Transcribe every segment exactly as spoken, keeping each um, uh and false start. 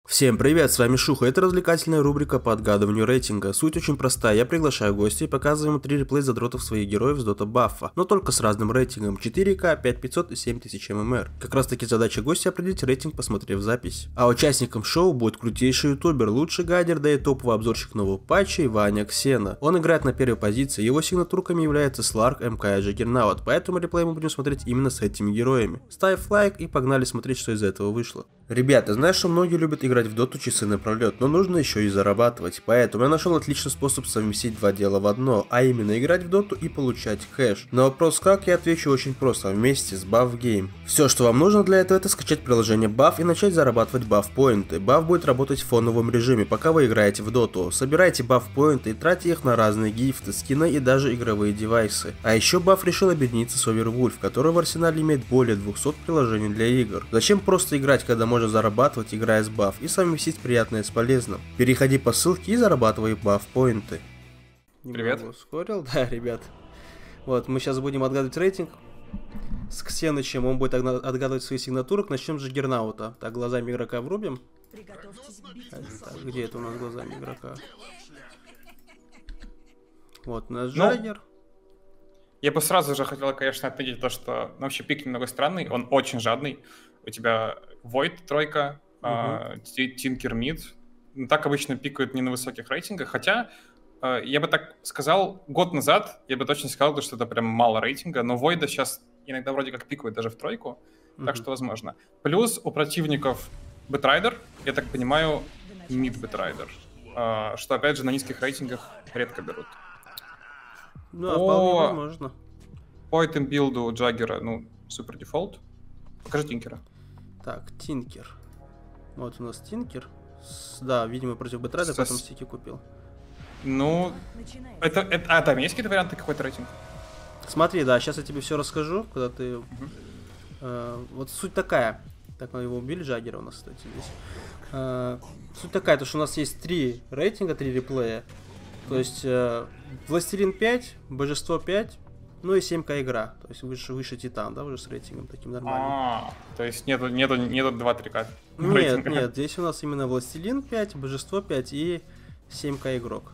Всем привет, с вами Шуха, это развлекательная рубрика по отгадыванию рейтинга. Суть очень простая, я приглашаю гостей и показываю им три реплей задротов своих героев с дота баффа, но только с разным рейтингом четыре ка, пять тысяч пятьсот и семь тысяч ммр. Как раз таки задача гостя определить рейтинг, посмотрев запись. А участником шоу будет крутейший ютубер, лучший гайдер, да и топовый обзорщик нового патча Ваня Ксена. Он играет на первой позиции, его сигнатурками является Сларк, МК и Джаггернаут, поэтому реплей мы будем смотреть именно с этими героями. Ставь лайк и погнали смотреть, что из этого вышло. Ребята, знаешь, что многие любят играть в доту часы напролет, но нужно еще и зарабатывать, поэтому я нашел отличный способ совместить два дела в одно, а именно играть в доту и получать кэш. На вопрос как, я отвечу очень просто, вместе с Buff Game. Все, что вам нужно для этого, это скачать приложение Buff и начать зарабатывать баф-поинты. Buff будет работать в фоновом режиме, пока вы играете в доту. Собирайте баф-поинты и тратьте их на разные гифты, скины и даже игровые девайсы. А еще Buff решил объединиться с Overwolf, который в арсенале имеет более двухсот приложений для игр. Зачем просто играть, когда можно зарабатывать, играя с Buff, и совместить приятное с полезным? Переходи по ссылке и зарабатывай баф-поинты. Привет. Ускорил, да, ребят. Вот, мы сейчас будем отгадывать рейтинг с Ксенычем, он будет отгадывать свои сигнатуры. Начнем с Джаггернаута. Так, глазами игрока врубим. Так, где это у нас глазами игрока? Вот, у нас Джаггер. Ну, я бы сразу же хотел, конечно, отметить то, что ну, вообще пик немного странный, он очень жадный. У тебя Void тройка, Тинкер мид. Так обычно пикают не на высоких рейтингах, хотя я бы так сказал, год назад я бы точно сказал, что это прям мало рейтинга, но Void сейчас иногда вроде как пикают даже в тройку, uh-huh. так что возможно. Плюс у противников Бэтрайдер, я так понимаю, мид Бэтрайдер, что опять же на низких рейтингах редко берут. Ну, а вполне возможно. По этим билду Джаггера, ну, супер дефолт. Покажи Тинкера. Так, Тинкер. Вот у нас Тинкер. С... Да, видимо, против Бэтрайдера, потом стики купил. Ну, это, это, а там есть какие-то варианты, какой-то рейтинг? Смотри, да, сейчас я тебе все расскажу, когда ты... Uh-huh. Э, вот суть такая. Так, мы его убили, Джаггера у нас, кстати, здесь. Э, суть такая, то, что у нас есть три рейтинга, три реплея. То есть, э, Властелин пять, Божество пять, ну и семь ка игра. То есть, выше, выше Титан, да, уже с рейтингом таким нормальным. А, то есть, нету, нету, нету два-три ка Нет, рейтинга. Нет, здесь у нас именно Властелин пять, Божество пять и семь ка игрок.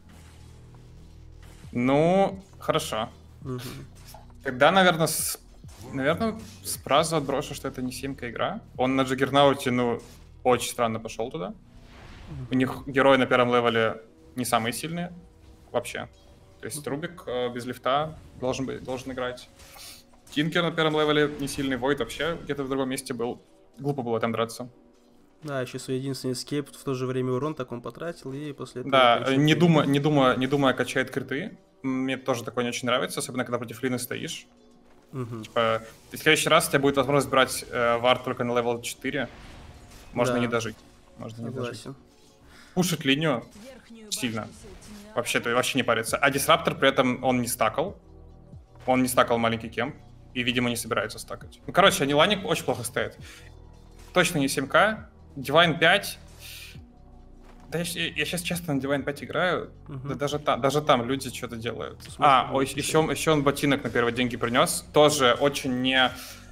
Ну, хорошо. Угу. Тогда, наверное, с, наверное, сразу отброшу, что это не семь ка игра. Он на Джаггернауте, ну, очень странно пошел туда. Угу. У них герои на первом левеле не самые сильные вообще. То есть Рубик э, без лифта должен, быть, должен играть. Тинкер на первом левеле не сильный, Void вообще где-то в другом месте был. Глупо было там драться. Да, еще свой единственный эскейп, в то же время урон так он потратил, и после этого... Да, не думая, не, думая, не думая качает криты. Мне тоже такое не очень нравится, особенно когда против Лины стоишь. Угу. Типа, в следующий раз у тебя будет возможность брать э, вар только на левел четыре. Можно да. не дожить. Можно Согласен. не дожить. Пушит линию сильно. Вообще-то вообще не парится. А Дисраптор при этом он не стакал. Он не стакал маленький кемп. И, видимо, не собирается стакать. Ну, короче, они лайник очень плохо стоят. Точно не семь ка. Divine пять. Да я, я сейчас честно на Divine пять играю. Uh-huh. Да даже там, даже там люди что-то делают. А, ой, еще, еще он ботинок на первые деньги принес. Тоже очень не...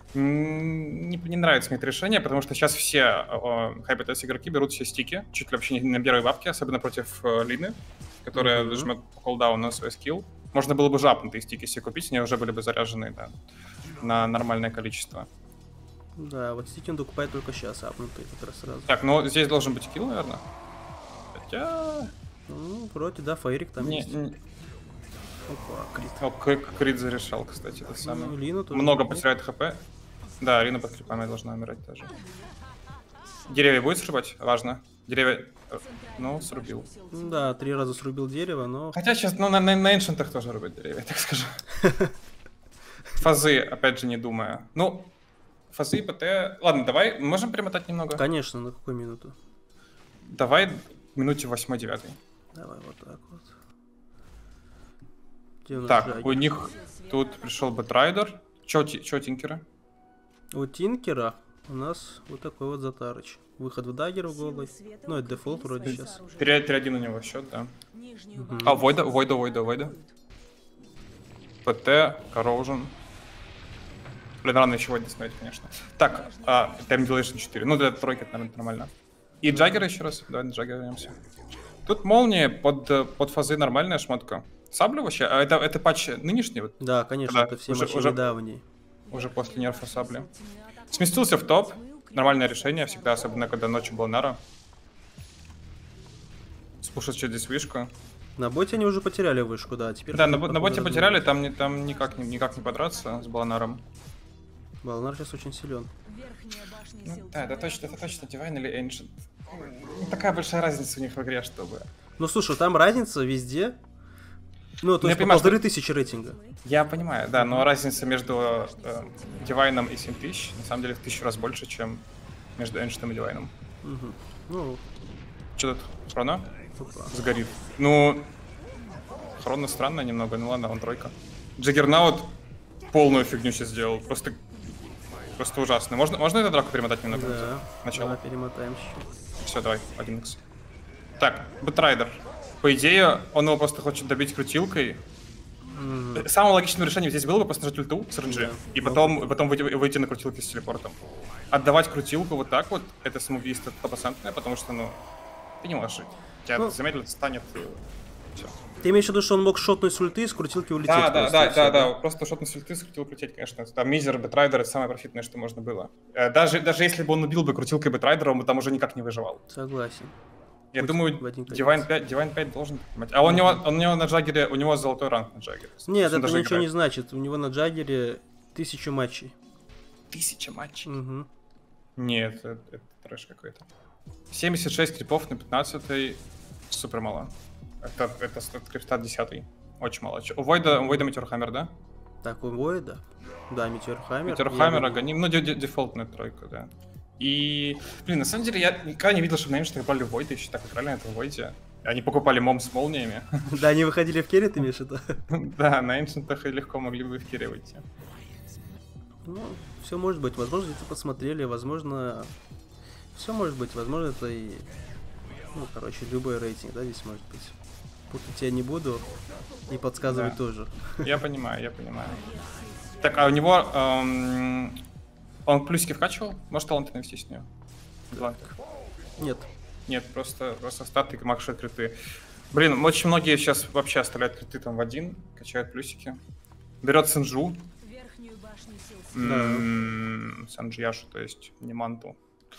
Не, не нравится мне это решение, потому что сейчас все хайпетес игроки берут все стики, чуть ли вообще не на первой бабке, особенно против э, Лины, которая mm-hmm. жмет колдаун на свой скилл. Можно было бы жапнутые стики себе купить, они уже были бы заряжены да, на нормальное количество. Да, вот стики он докупает только сейчас, апнутые как раз сразу. Так, ну здесь должен быть килл, наверное. Хотя... Ну, вроде, да, фейрик там не, есть. Не... Опа, крит. О, крит, крит зарешал, кстати, это самое. Ну, Лина тоже много будет. потеряет хп. Да, Рина под крипами должна умирать тоже. Деревья будет срубать? Важно. Деревья... Ну, срубил. Да, три раза срубил дерево, но... Хотя сейчас, ну, на, на, на эншентах тоже рубят деревья, так скажу. Фазы, опять же, не думая. Ну, фазы и ПТ... Ладно, давай, можем перемотать немного? Конечно, на какую минуту? Давай минуте восьмой-девятой. Давай вот так вот. У так, Джаггер? У них тут пришел Бэтрайдер. Чё, чё Тинкера? У Тинкера у нас вот такой вот Затарыч. Выход в даггер в голый. Ну, это дефолт вроде сейчас. три один у него счет, да. Угу. А, Войда, Войда, Войда, Войда. ПТ, Corrosion. Блин, рано еще Войда смотреть, конечно. Так, а, Time Dilation четыре. Ну, для тройки это, наверное, нормально. И Джаггер еще раз. Давай на Джаггера вернемся. Тут молния под, под фазы нормальная шмотка. Сабля вообще? А это, это патч нынешний? Вот? Да, конечно, Да, это все уже- матчи уже- недавние. Уже после нерфа сабли. Сместился в топ. Нормальное решение всегда, особенно когда ночью был Нара. Спушить через вышку. На боте они уже потеряли вышку, да. Теперь Да, на, бо- походу на боте разумеется. потеряли, там, не- там никак, не- никак не подраться с Баланаром. Балнар сейчас очень силен. Ну, да, это точно, это точно Divine или Ancient. Не такая большая разница у них в игре, чтобы... Ну слушай, там разница везде. Ну, то Ну, я есть по понимаю, что- полторы тысячи рейтинга. Я понимаю, да, но разница между э, Divine и семь тысяч на самом деле в тысячу раз больше, чем между Ancient и Divine. Угу. Ну, Что тут? Хроно? опа. Сгорит. Ну, Хроно странно немного, ну ладно, он тройка. Джаггернаут полную фигню сейчас сделал, просто... Просто ужасно. Можно, можно эту драку перемотать немного? Да, Начало. да, перемотаем чуть-чуть. Все, давай, один икс. Так, Бэтрайдер. По идее, он его просто хочет добить крутилкой. Мгм. Самым логичным решением здесь было бы просто нажать ульту с эр эн джи, Да. и потом, потом выйти, выйти на крутилке с телепортом. Отдавать крутилку вот так вот, это самоубийство стопроцентное, потому что, ну, ты не можешь жить. Тебя Ну. замедлит, станет, и все. Ты имеешь в виду, что он мог шотнуть с ульты и с крутилки улететь? Да, да, просто, да, и да, всё, да, просто шотный с ульты, с крутилкой лететь, конечно. Там Мизер, Бэтрайдер — это самое профитное, что можно было. Э, Даже, даже если бы он убил бы крутилкой Бэтрайдера, он бы там уже никак не выживал. Согласен. Я Хоть думаю, в один конец. Divine пять, Divine пять должен понимать. А он, у него, он у него на Джаггере, у него золотой ранг на Джаггере. Нет, Он это даже ничего не играет. значит. У него на Джаггере тысячу матчей. Тысяча матчей. Угу. Нет, это, это трэш какой-то. семьдесят шесть крипов на пятнадцатой. Супер мало. Это, это крипстат десятый. Очень мало. Чё, У Войда, у Войда Метеорхаммер, да? Так, у Войда. Да, Метеор Хаммер. Метеорхаммер, Я- Аганим. Ну, де- де- дефолтная тройка, да. И, блин, на самом деле, я никогда не видел, что на Энште брали Войда, еще так играли на этом Войде. Они покупали мом с молниями. Да, они выходили в керри, ты имеешь в виду? Да, на Эншентах легко могли бы в кире выйти. Ну, все может быть. Возможно, где-то посмотрели, возможно... Все может быть. Возможно, это и... Ну, короче, любой рейтинг, да, здесь может быть. Путать я не буду. И подсказывать Да. тоже. Я понимаю, я понимаю. Так, а у него... эм, он плюсики вкачивал? Может, таланты навести с нее? Талантов. Нет. Нет, просто, просто статы и макши криты. Блин, очень многие сейчас вообще оставляют криты там в один, качают плюсики. Берет Синджу. М, Санджияшу, то есть, не манту.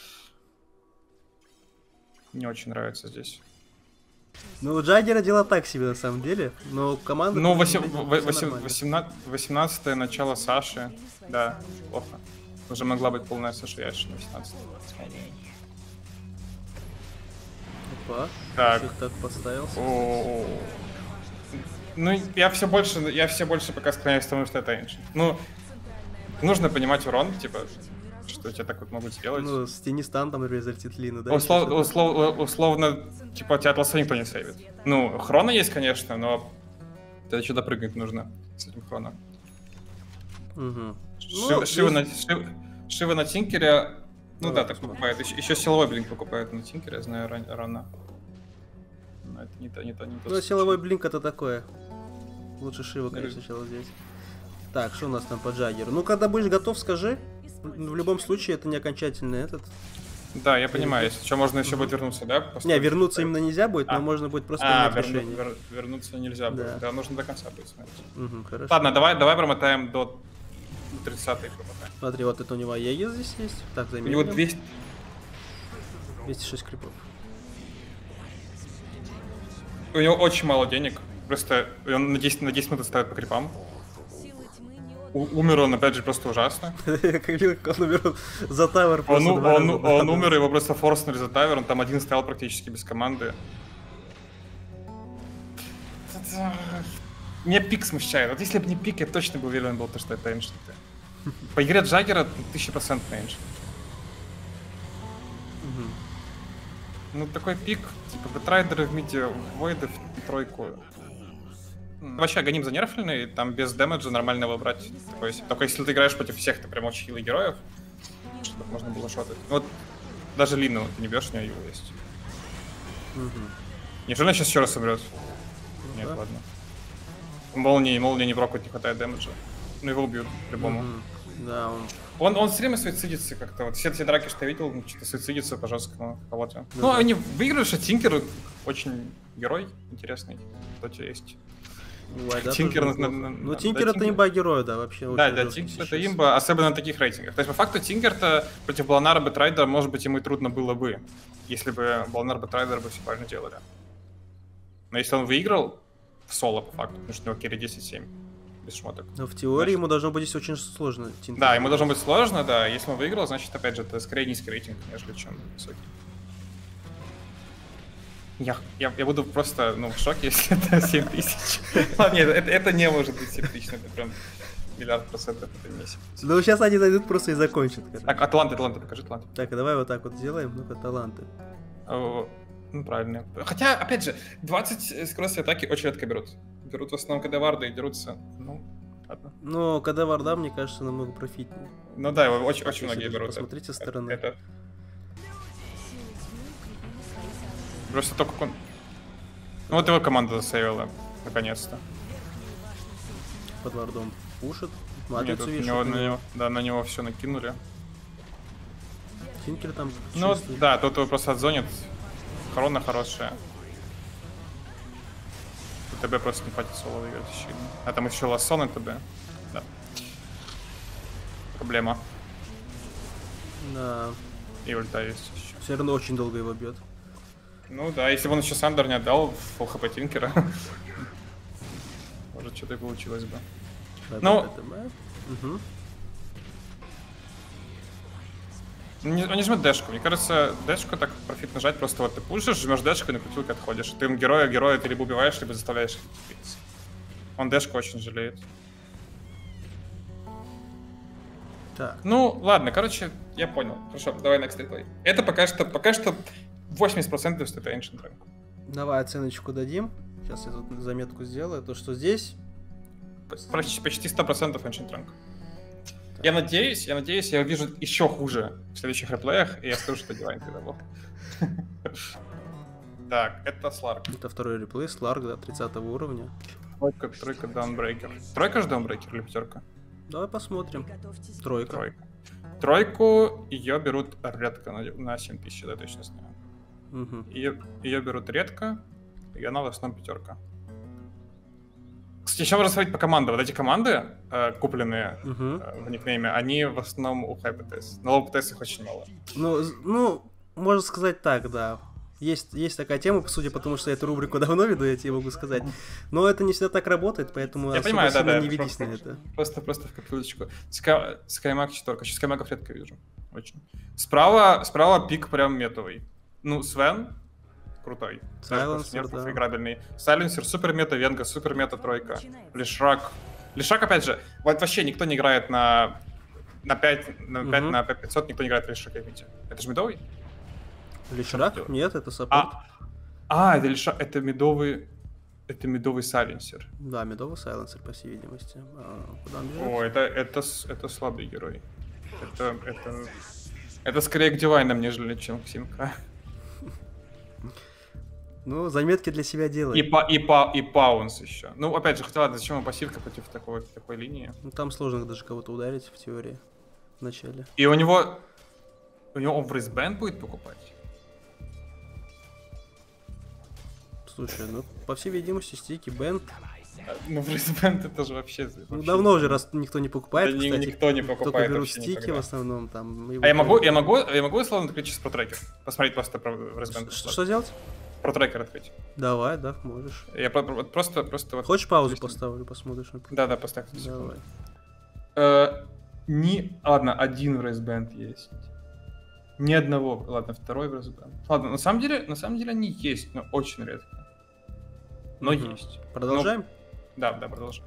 Не очень нравится здесь. Ну, у Джаггера дела так себе, на самом деле. Но команда... Ну, всё восемь- нормально. восемнадцатое начало Саши. Да, плохо. Уже могла быть полная Саша Яши на восемнадцатом. Опа. Так. Всех так поставился. О, ну, я все больше, я все больше пока склоняюсь к тому, что это Ancient. Ну, нужно понимать урон, типа, что тебя так вот могут сделать. Ну, с Тенистан там, например, залетит Лина, да? Услов- еще что-то. услов- условно, типа, тебя от лоса никто не сейвит. Ну, хрона есть, конечно, но ты еще допрыгнуть нужно с этим хрона. Мгм. Шивы, Ну, Шивы здесь- на, Шив- Шивы на Тинкере, ну Давай да, так покупают. Еще, еще силовой блин покупают на Тинкере, я знаю ран- рано. Но это не то, не то, не то. Ну, случай. силовой блинк это такое. Лучше Шива, Не конечно, люблю. сначала здесь. Так, что у нас там по Джаггеру? Ну, когда будешь готов, скажи. В в любом случае, это не окончательный этот. Да, я понимаю, если что, можно еще будет вернуться, да? Не, Построить вернуться какой-то- именно нельзя будет, А. но можно будет просто А, принять верну- решение. вер- вернуться нельзя Да. будет. Да, нужно до конца будет смотреть. Мгм, хорошо. Ладно, давай, давай промотаем до тридцатой промотаем. Смотри, вот это у него Аегис здесь есть. Так, У заметим. него двести... двести шесть крипов. У него очень мало денег. Просто он на десять, на десять минут ставит по крипам. У- умер он, опять же, просто ужасно. Как видел, как он умер за тавер Он, просто у- два он, раза. у- он умер, его просто форснули за тавер, он там один стоял практически без команды. Это- Меня пик смущает. Вот если бы не пик, я точно был уверен был, что это Ancient. По игре Джаггера тысяча процентов Ancient. Мгм. Ну, такой пик, типа, бэтрайдеры в миде, войды в тройку. М, Вообще, Аганим занерфленный, там без дэмэджа нормально его брать. Такой себе. Только если ты играешь против всех, ты прям очень хилый героев, чтобы можно было шотать. Вот даже Лину ты не бьешь, у нее его есть. Мгм. Неужели он сейчас еще раз умрет? Нет, да. ладно. Молнии, молнии не брокают, не хватает дэмэджа. Ну его убьют, по-любому. Мгм. Да, он Он, он все время суицидится как-то. Вот все эти драки, что я видел, он что-то суицидится по жесткому кого-то. Да, ну, да. они выиграли, что Тинкер очень герой интересный. Кто тебе есть? Ой, да, Тинкер, тоже на- неплохо. на- Ну, да, Тинкер да, это Тинкер- имба героя, да, вообще. Да, очень да, жесткий Тинкер это сейчас. имба, особенно на таких рейтингах. То есть, по факту, Тинкер-то против Бланара Бэтрайдера, может быть, ему и трудно было бы, если бы Бланар Бэтрайдер бы все правильно делали. Но если он выиграл в соло, по факту, потому что у него керри десять семь, без шмоток. Но в теории Значит- ему должно быть здесь очень сложно. Тинкер. Да, ему должно быть сложно, да. Если он выиграл, значит, опять же, это скорее низкий рейтинг, нежели чем высокий. Я, я, я буду просто, ну, в шоке, если это семь тысяч. Ладно, нет, это, это не может быть семь тысяч, это прям миллиард процентов, это не семь тысяч. Ну, сейчас они зайдут просто и закончат. короче. Так, Атланты, Атланты, покажи Атланты. Так, а давай вот так вот сделаем. Ну-ка, таланты. О, ну, правильно. Хотя, опять же, двадцать скорости атаки очень редко берут. Берут в основном кадаварды и дерутся, ну, ладно. Но когда варда, мне кажется, намного профитнее. Ну да, его очень, очень Если многие даже берут. посмотрите со Это- стороны. это- Просто только он... Ну вот его команда засейвила, наконец-то. Под вардом пушит. Нет, Матрицу тут видишь, на него, вот на у него. него- да, на него все накинули. Тинкер там Ну чистый. да, тут его просто отзонит. Корона хорошая. ТБ просто не хватит соло выиграть сильно. А там еще лассон и ТБ. Да. Проблема. Да. И ульта есть еще. Все равно очень долго его бьет. Ну да, если бы он еще Сандер не отдал фулл хп Тинкера, может что-то и получилось бы. Ну- Угу. Не, он не жмет дэшку. Мне кажется, дэшку так профит нажать, просто вот ты пушишь, жмешь дэшку и на крутилке отходишь. Ты им героя, героя ты либо убиваешь, либо заставляешь их биться. Он дэшку очень жалеет. Так. Ну, ладно, короче, я понял. Хорошо, давай next replay. Это пока что, пока что восемьдесят процентов что это Ancient Rank. Давай оценочку дадим. Сейчас я тут заметку сделаю. То, что здесь... Почти, почти сто процентов Ancient Rank. Я надеюсь, я надеюсь, я увижу еще хуже в следующих реплеях, и я скажу, что Divine тогда был. Так, это Сларк. Это второй реплей. Сларк, да, тридцатого уровня. Тройка, тройка, даунбрейкер. Тройка же даунбрейкер или пятерка? Давай посмотрим. Тройка. Тройка. Тройку ее берут редко, на, на семь тысяч, да, точно знаю. Угу. Ее, ее берут редко, и она в основном пятерка. Кстати, еще можно смотреть по командам. Вот эти команды, э, купленные Угу. э, в никнейме, они в основном у High пи ти эс. На Low пи ти эс их очень мало. Ну, з- ну, можно сказать так, да. Есть, есть такая тема, судя по тому, что я эту рубрику давно веду, я тебе могу сказать. Но это не всегда так работает, поэтому Я особо понимаю, да, сильно да. не просто- ведись на это. Просто, просто в копилочку. Ска... Скаймак четверка. Сейчас Скаймаков редко вижу. Очень. Справа, справа пик прям метовый. Ну, Свен крутой. Даже Сайленсер, после нерфов да. играбельный. Сайленсер, супер мета, Венга, супер мета, тройка. Лишрак. Лишрак, опять же, вот вообще никто не играет на... На пять, на пять, Мгм. на пять пятьсот никто не играет в Лишрака, видите. Это же медовый? Лишрак? делать? Нет, это саппорт. А, а это Лишрак, это медовый... Это медовый сайленсер. Да, медовый сайленсер, по всей видимости. А, куда он бежит? О, это, это, с- это слабый герой. Это, это, это скорее к Дивайнам, нежели чем к Симка. Ну, заметки для себя делай. И, па, и, па, и Паунс еще. Ну, опять же, хотя ладно, зачем ему пассивка против такой, такой линии? Ну, там сложно даже кого-то ударить в теории. В начале. И у него... У него он в Рейсбэнд будет покупать? Слушай, ну, по всей видимости, стики, бенд. А, Ну, в Рейсбэнд это же вообще... Ну, вообще- давно уже, раз никто не покупает, Да ни- кстати. никто не Только покупает берут вообще стики никогда. в основном там. и А я вот- могу, я могу, я могу условно открыть сейчас про трекер? Посмотреть просто про Рейсбэнд. Ш- Что делать? Про трекер открыть. Давай, да, можешь. Я про- про- вот просто, просто вот... Хочешь паузу Объясни. поставлю, посмотришь? например? Да-да, поставь. Давай. Э, ни... Ладно, один в Рейсбэнд есть. Ни одного. Ладно, второй в Рейсбэнд. Ладно, на самом деле, на самом деле они есть, но очень редко. Но Мгм. есть. Продолжаем? Ну, да, да, продолжаем.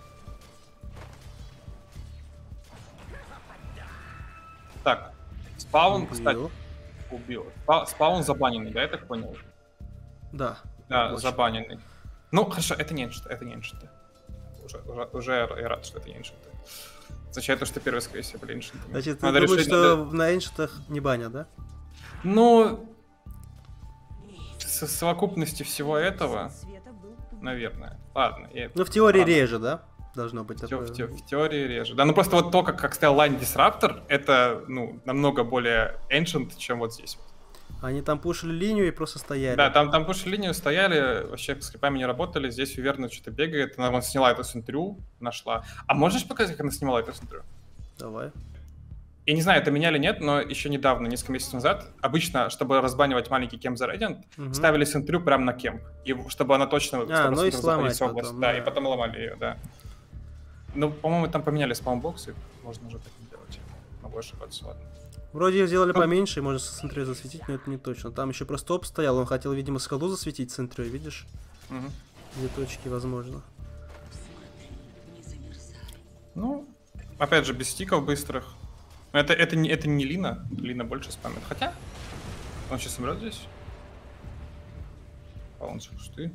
Так, спаун, кстати, Убил. убил. Спа- Спаун забаненный, да, я так понял? Да. Да, Очень. забаненный. Ну, хорошо, это не эншиты, это не эншиты. Уже, уже, уже я рад, что это не эншиты. Означает то, что первые, скорее всего, были эншиты. Значит, ты Надо думаешь, решить, что надо- на эншитах не банят, да? Ну, в совокупности всего этого, наверное. Ладно. Я... Ну, в теории Ладно. реже, да? должно быть В, такое. те- в, те- в теории реже. Да, ну просто вот то, как, как стоял лайн Disruptor, это, ну, намного более ancient, чем вот здесь. Они там пушили линию и просто стояли. Да, там, там пушили линию, стояли, вообще с крипами не работали. Здесь уверенно что-то бегает. Она вон сняла эту сентрю, нашла. А можешь показать, как она снимала эту сентрю? Давай. Я не знаю, это меня или нет, но еще недавно, несколько месяцев назад, обычно, чтобы разбанивать маленький кемп за Radiant, Угу. ставили сентрю прямо на кемп. И чтобы она точно... А, ну и сломать в область. потом, Да, да. и потом ломали ее, да. Ну, по-моему, там поменяли спаунбоксы, можно уже так не делать. Могу ошибаться, ладно. Вроде сделали Ну. поменьше, можно со центрой засветить, но это не точно. Там еще просто топ стоял, он хотел, видимо, скалу засветить центрой, видишь? Мгм. Две точки, возможно. Ну, опять же, без стиков быстрых. Но Это, это, не, это не Лина, Лина больше спамит. Хотя, он сейчас умрет здесь. А он же пусты.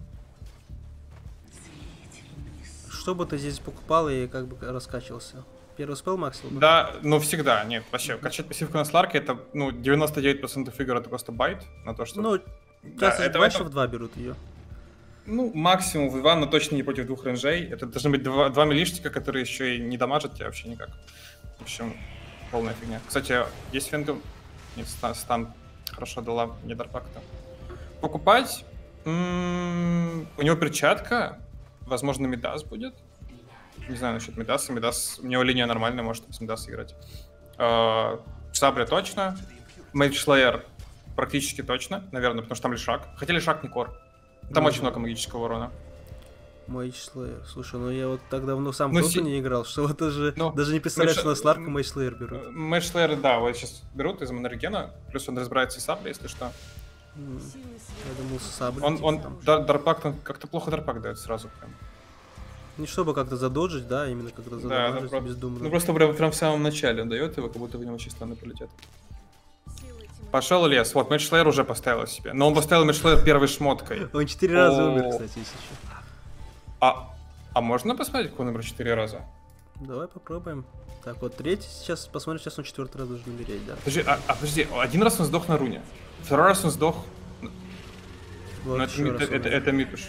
Что бы ты здесь покупал и как бы раскачивался? Первый спел максил? бы? Да, ну всегда, нет, вообще, качать пассивку на Сларке, это, ну, девяносто девять процентов игр это просто байт на то, что... Ну, да, часто это, больше это- в два берут ее. ну, максимум в два, но точно не против двух рейнджей. Это должны быть два, два милишника, которые еще и не дамажат тебя вообще никак. В общем, полная фигня. Кстати, есть фингом? Нет, стан, стан хорошо дала мне дарпак-то. Покупать? М, у него перчатка. Возможно, Мидас будет. Не знаю насчет Мидаса. Мидас... У него линия нормальная, может с Мидаса играть. Э, Сабля точно. Мейдж-слеер практически точно, наверное, потому что там лишак. Хотя лишак не кор. Там Ну, очень много магического урона. Мейдж Слеер. Слушай, ну я вот так давно сам в Ну, доту си- не играл, что вот даже, Ну, даже не представляю, Мейдж- что на Сларка Мейдж Слеер берут. Мейдж слееры, да, вот сейчас берут из Монорегена, плюс он разбирается с саблей, если что. М, Я думал, с саблей. Он, типа он там. дар- дарпак там как-то плохо дарпак дает сразу прям. Не чтобы как-то задоджить, да, именно когда Да, задоджить да, про- бездумно. ну просто прям, прям в самом начале он дает его, как будто в него чисто полетят. Пошел лес, вот Мейдж слеер уже поставил себе, но он поставил Мейдж слеер первой шмоткой. Он четыре раза О. умер, кстати, если что. А, а можно посмотреть, как он умер четыре раза? Давай попробуем. Так, вот третий сейчас, посмотрим, сейчас он четвертый раз должен умереть, да. Подожди, а, а подожди, один раз он сдох на руне, второй раз он сдох, Вот ну это, еще ми- раз это, это, умер. это мипиш.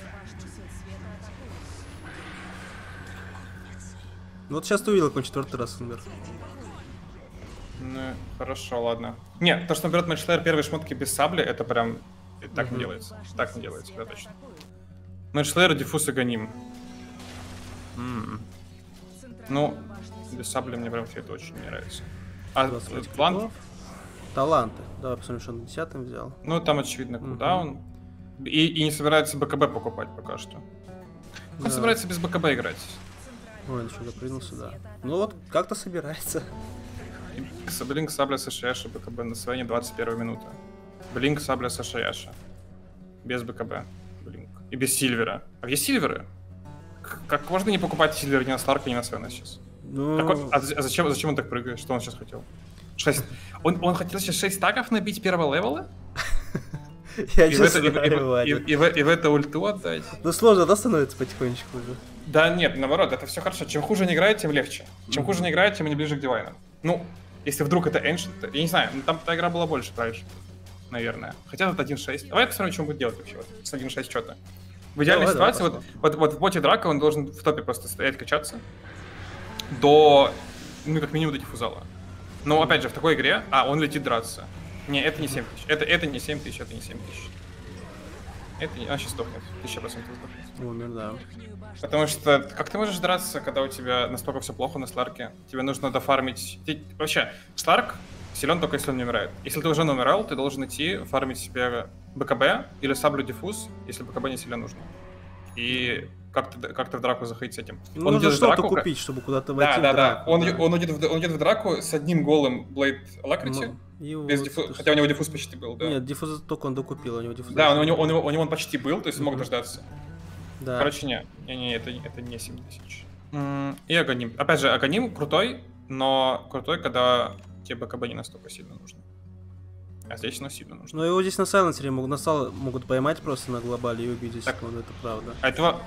Ну вот сейчас ты увидел, как он четвертый раз умер. Ну, хорошо, ладно. Нет, то, что он берет Мейдж-слеер первые шмотки без сабли, это прям... это так не Мгм. делается. Так не делается, да, точно. Мейдж-слеер, диффуз и гоним. М. Ну, без сабли мне прям все это очень не нравится. А двадцать пять план? крипов. Таланты. Давай посмотрим, что он на десятом взял. Ну, там очевидно Мгм. кулдаун. И, и не собирается БКБ покупать пока что. Он Да. собирается без БКБ играть. Ой, он еще запрыгнул сюда. Ну вот, как-то собирается. С- Блинк, сабля, Сашаяша, БКБ на своей двадцать первая минута. Блинк, сабля, Сашаяша. Без БКБ. Блинк. И без Сильвера. А где Сильверы? К- Как можно не покупать Сильвер ни на Сларка, ни на Свена сейчас? Ну, Так вот, а з- а зачем, зачем он так прыгает? Что он сейчас хотел? шесть. Он, он хотел сейчас шесть стаков набить первого левела? я И не в, это, и, в- и знаю, в- и, Ваня. в- и в- и в это ульту отдать? Ну сложно, да, становится потихонечку уже? Да нет, наоборот, это все хорошо. Чем хуже не играет, тем легче. Чем Мгм. хуже не играет, тем они ближе к дивайнам. Ну, если вдруг это Ancient, я не знаю, ну, там та игра была больше, правильно? Наверное. Хотя тут один шесть. Давай посмотрим, что он будет делать вообще вот, с один шесть что-то. В идеальной Давай, давай ситуации, вот, вот, вот в боте драка он должен в топе просто стоять, качаться до, ну, как минимум до диффузала. Но, опять же, в такой игре, а, он летит драться. Не, это не семь тысяч. Это, это не семь тысяч, это не семь тысяч. Это не... А, сейчас сдохнет. Тысяча процентов сдохнет. Умер, да. Потому что как ты можешь драться, когда у тебя настолько все плохо на Сларке? Тебе нужно дофармить... Ты... Вообще, Сларк силен только если он не умирает. Если ты уже не умирал, ты должен идти фармить себе БКБ или саблю диффуз, если БКБ не сильно нужно. И как-то как в драку заходить с этим. Ну, нужно идет в что-то драку- купить, чтобы куда-то войти Да, в да, да. драку, Он, да. он, идет в, он идет в драку с одним голым Блейд Лакрити, Ну, и без вот диффу- это хотя у что- него диффуз почти был, да. Нет, диффуза только он докупил, у него диффуза. Да, еще у него, не у, него, было. у него он почти был, то есть он мог Мгм. дождаться. Да. Короче, не, не, не, это, это не семь тысяч. М, И Аганим. Опять же, Аганим крутой, но крутой, когда тебе БКБ не настолько сильно нужно. А здесь оно сильно нужно. Но его здесь на сайленсере могут, на сал- могут поймать просто на глобале и убить за Так. секунду, это правда. А этого...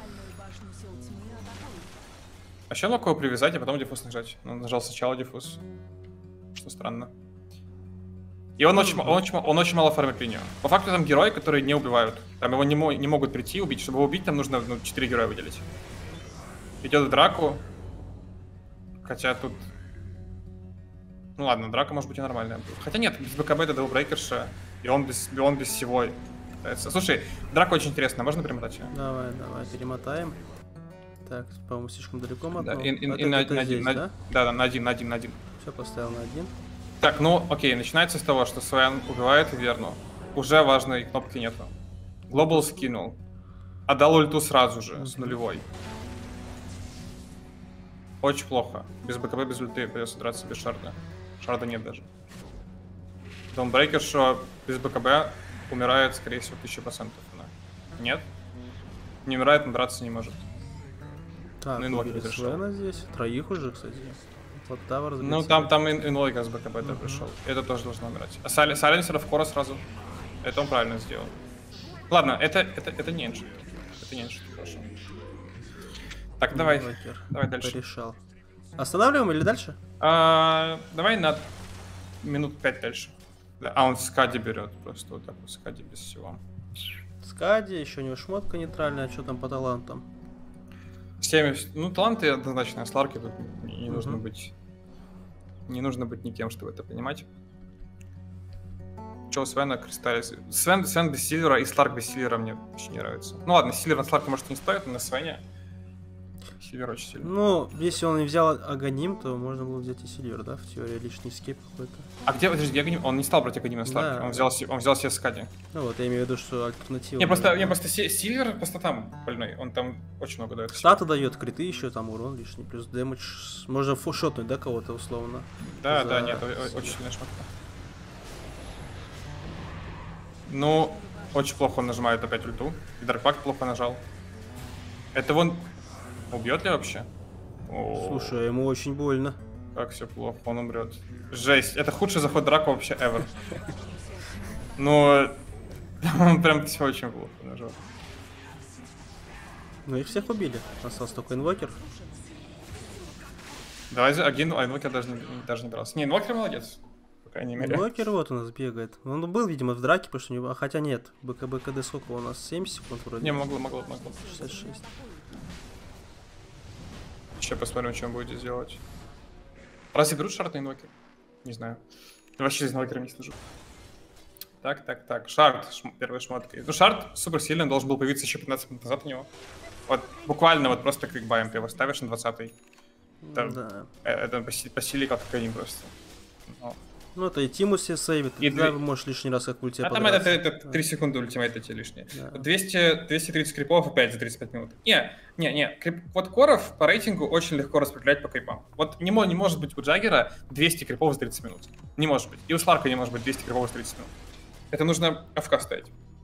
А еще мог его привязать, а потом диффуз нажать. Ну, Он нажал сначала диффуз. Что странно. И он очень, ма- он, очень, ма- он очень мало фармит линию. По факту там герои, которые не убивают. Там его не, мо- не могут прийти и убить. Чтобы его убить, там нужно ну, четыре героя выделить. Идет в драку, Хотя тут... Ну ладно, драка может быть и нормальная. Хотя нет, без БКБ это даблбрейкерша, и он без, он без всего пытается. Слушай, драка очень интересная, можно перемотать ее? Давай, давай, перемотаем. Так, по-моему, слишком далеко мотнул. Да, и, и, а и на, это на, здесь, на, да? Да, да, на один, на один, на один. Все, поставил на один. Так, ну окей, начинается с того, что Свен убивает Верну. Уже важной кнопки нету. Глобал скинул. Отдал ульту сразу же, с нулевой. Очень плохо. Без БКБ, без ульты придется драться без шарда. Шарда нет даже. Даунбрейкер, что без БКБ умирает, скорее всего, тысяча процентов. Нет? Не умирает, но драться не может. Так, ну, убили Свена здесь. Троих уже, кстати. Вот Тавр ну, там, там инлогика с БКБ uh-huh. пришел. Это тоже должно умирать. А Сайли, Сайленсера в кора сразу. Это он правильно сделал. Ладно, это, это, это не эншит. Это не эншит, хорошо. Так, давай. Инвокер. Давай дальше. Порешал. Останавливаем или дальше? А, давай на минут пять дальше. А он Скади берет просто вот так вот, Скади без всего. Скади, еще у него шмотка нейтральная, а что там по талантам? семьдесят, ну таланты однозначно, Сларки тут не, не uh-huh. нужно быть. Не нужно быть никем, чтобы это понимать. Че у Свена Кристалле? Свен, Свен без Сильвера и Сларк без Сильвера мне очень не нравится. Ну ладно, Сильвер на Сларке может не стоит, но на Свене Сильвер очень сильный. Ну, если он и взял Аганим, то можно было взять и Сильвер, да, в теории лишний скейп какой-то. А где, подожди, Аганим? Он не стал брать Аганим на Сларке, да. он, взял, он взял себе Скади. Ну вот, я имею в виду, что альтернатива. Не, просто, не, просто Сильвер просто там больной, он там очень много дает. Статы дает, криты еще, там урон лишний, плюс дэмэдж. Можно фушотнуть, да, кого-то условно? Да, За... да, нет, очень сильная шмотка. Ну, очень плохо он нажимает опять ульту. И Даркпакт плохо нажал. Это вон... Убьет ли вообще? Слушай, ему очень больно. Как все плохо, он умрет. Жесть, это худший заход драка вообще ever. Но он прям все очень плохо нажал. Ну их всех убили. Остался только инвокер. Давай один, а инвокер даже не, даже не дрался. Не, инвокер молодец. По крайней мере. Инвокер вот у нас бегает. Он был, видимо, в драке, потому что у него... Хотя нет, БКБ КД сколько у нас? семьдесят секунд вроде? Не, могло, могло, могло. шестьдесят шесть. Сейчас посмотрим, что он будет здесь делать. Разве берут шард на инвокер? Не знаю. Я вообще с инвокером не слежу. Так, так, так. Шард, шм... первая шмотка. Ну, шард супер сильный, он должен был появиться еще пятнадцать минут назад у него. Вот буквально вот просто квикбаем ты его ставишь на двадцатый. Это, да. это по, по силе как Каим просто. Но... Ну это и Тимус себе сейвит, и ты можешь лишний раз как ультимейт. А там это, это, это три секунды ультимейта тебе лишние. Да. двести, двести тридцать крипов опять за тридцать пять минут. Не, не, не. Крип... Вот коров по рейтингу очень легко распределять по крипам. Вот не, не может быть у Джаггера двести крипов за тридцать минут. Не может быть. И у Сларка не может быть двести крипов за тридцать минут. Это нужно АФК ставить.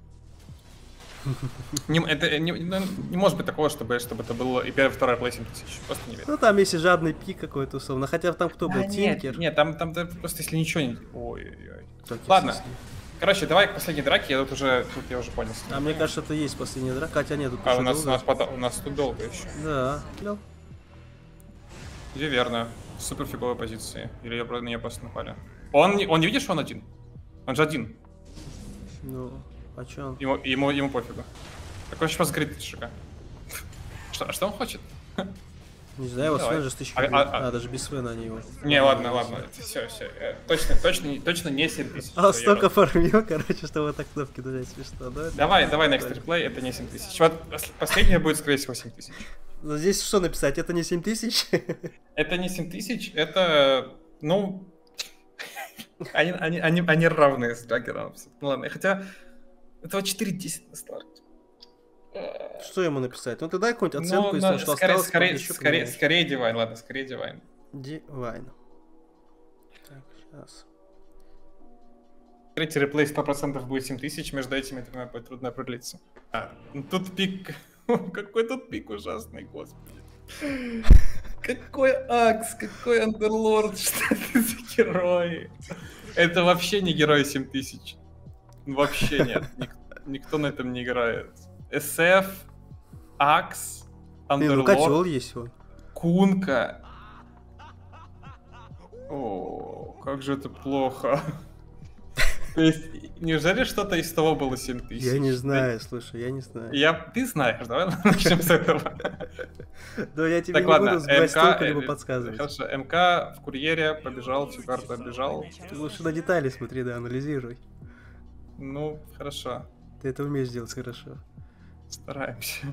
Не, это не, не может быть такого, чтобы, чтобы это было и первый, второй плей семь тысяч. Просто не верю. Ну там если жадный пик какой-то условно. Хотя там кто был? Да, Тинкер? Нет, нет, там, там, там просто если ничего не... Ой-ой-ой. Ладно. Короче, давай к последней драке, я тут уже, тут я уже понял. А мне кажется, это есть последняя драка, хотя нет, тут А у нас, у, нас потом, у нас тут долго еще. Да, да. Где верно? В супер фиговой позиции. Или я, на нее просто напали. Он, он не видишь, что он один? Он же один. Ну, а че он? Ему, ему, ему пофигу. Так он сейчас сгорит шика. Что, что он хочет? Не знаю, его Свен же с тысячи. А, а, а, даже без Свена они его. Не, ладно, ладно. Все, все. Точно, точно, точно не семь тысяч. А столько фармил, короче, что вот так кнопки нажать смешно, да? Давай, давай next replay, это не семь тысяч. Вот последняя будет, скорее всего, семь тысяч. Но здесь что написать? Это не семь тысяч? Это не семь тысяч, это, ну... Они, они, они, они равные с Джаггером. Ну ладно, хотя... Это четыре десять на старте. Что ему написать? Ну ты дай какую-нибудь оценку, ну, если он что скорее, осталось. Скорее, скорее, скорее Divine, ладно, скорее Divine. Divine. Так, сейчас. Третий реплей сто процентов будет семь тысяч, между этими двумя будет трудно определиться. А, ну тут пик... Какой тут пик ужасный, господи. Какой Акс, какой Андерлорд, что это за герои? Это вообще не герой семь тысяч. Вообще нет, Ник- никто на этом не играет. эс эф, Акс, Андерлорд, ну котел есть он. Кунка. О, как же это плохо. То есть, неужели что-то из того было семь тысяч? Я не знаю, слушай, я не знаю. Я... Ты знаешь, давай начнем с этого. Да я тебе Так, не ладно, буду брать столько, МК, либо э, подсказывать. хорошо, МК в курьере побежал, всю карту оббежал. Ты лучше на детали смотри, да, анализируй. Ну, хорошо, Ты это умеешь делать хорошо. стараемся.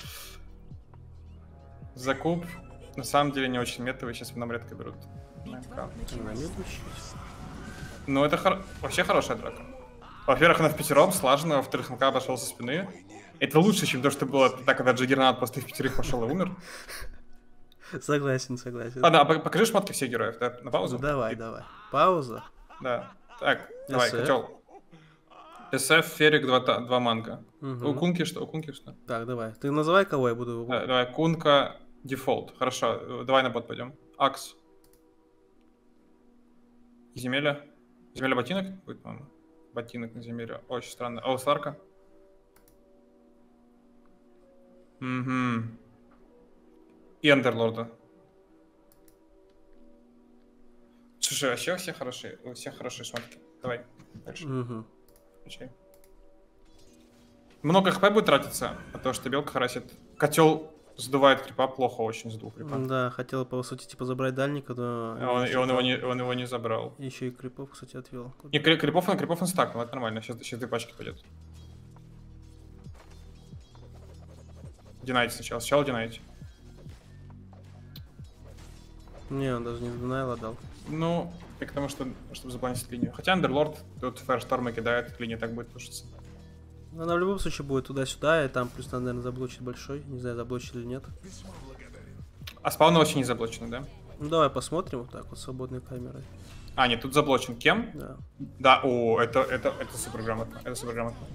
Закуп, на самом деле, не очень метовый, сейчас нам редко берут на МК. Ну, это хор... вообще хорошая драка. Во-первых, она в пятером слажена, во-вторых, МК обошел со спины. Это лучше, чем то, что было так, когда Джаггернаут просто в пятерых пошел и умер. Согласен, согласен. Ладно, а покажи шмотки всех героев, да? На паузу? Ну, давай, давай. Пауза. Да. Так, давай, эс эф. котел. эс эф, Ферик, два, та- два манга. Мгм. У Кунки что? У Кунки что? Так, давай. Ты называй, кого я буду... Да, давай, Кунка, дефолт. Хорошо, э, давай на бот пойдем. Акс. Земеля. Земеля ботинок будет, по-моему. Ботинок на земеле. Очень странно. О, Сларка. Угу. И Андерлорда. Слушай, вообще все хорошие. У всех хорошие шмотки. Давай. Дальше. Мгм. Включай. Много хп будет тратиться, а то, что белка харасит. Котел сдувает крипа, плохо очень сдул крипа. Да, хотел, по сути, типа забрать дальника, но... А он- и он его, не, он его не забрал. Еще и крипов, кстати, отвел. Не, кри- крипов он, крипов он стакнул, это нормально. Сейчас, сейчас две пачки пойдет. Динайте сначала. Сначала динайте. Не, он даже не Дунайл отдал. Ну, и к тому, что, чтобы запланить линию. Хотя Андерлорд тут фэрштормы кидает, линия так будет тушиться. Она в любом случае будет туда-сюда, и там плюс надо, наверное, заблочить большой. Не знаю, заблочит или нет. А спауны вообще не заблочены, да? Ну давай посмотрим вот так вот, свободной камерой. А, нет, тут заблочен кем? Да. Да, о, это, это, это супер грамотно. Это супер грамотно.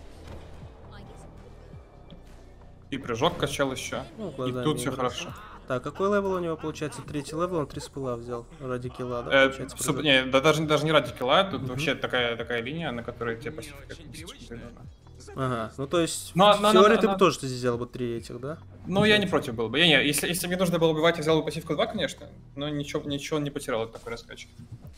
И прыжок качал еще. Ну, И глазами тут все играть. хорошо. Так, какой левел у него получается? Третий левел, он три спыла взял ради килла, да? Э, получается, суп- прыжок? не, да, даже, даже не ради килла, тут Мгм. вообще такая, такая линия, на которой тебе пассивка десять секунд. Ага, ну то есть, Но- в но- теории но- ты но- бы тоже здесь взял бы три этих, да? Ну, я не против был бы. Я не, если, если мне нужно было убивать, я взял бы пассивку два, конечно, но ничего, ничего не потерял от такой раскачки.